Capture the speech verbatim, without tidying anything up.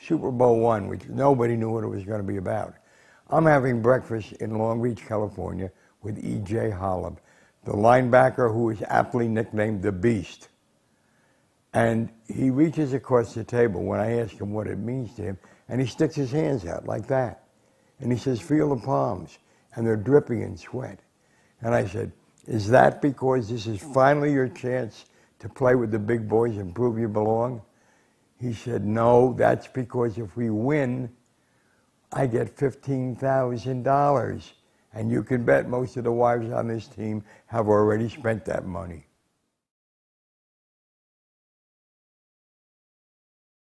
Super Bowl one, which nobody knew what it was going to be about. I'm having breakfast in Long Beach, California, with E J Holub, the linebacker who is aptly nicknamed the Beast. And he reaches across the table when I ask him what it means to him, and he sticks his hands out like that. And he says, feel the palms, and they're dripping in sweat. And I said, is that because this is finally your chance to play with the big boys and prove you belong? He said, no, that's because if we win, I get fifteen thousand dollars. And you can bet most of the wives on this team have already spent that money.